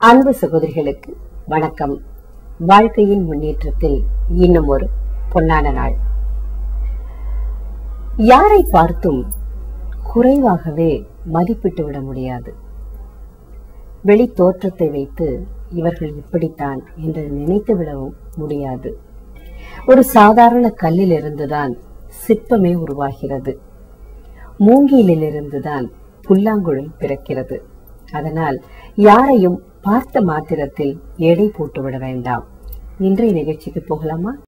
அன்பு சகோதரிகளுக்கு வணக்கம். வாழ்க்கையின் முன்னேற்றத்தில் இன்னும் ஒரு பொன்னான நாள். யாரை பார்த்தும் குறைவாகவே மதிப்பிட்டு விட முடியாது. வெளி தோற்றத்தை வைத்து இவர்கள் இப்படித்தான் என்று நினைத்து விடவும் முடியாது. ஒரு சாதாரண கல்லில் இருந்துதான் சிற்பமே உருவாகிறது. மூங்கிலிலிருந்துதான் புல்லாங்குழல் பிறக்கிறது. அதனால் யாரையும் பார்த்த மாத்திரத்தில் எடை போட்டுவிட வேண்டாம். இன்றைய நிகழ்ச்சிக்கு போகலாமா?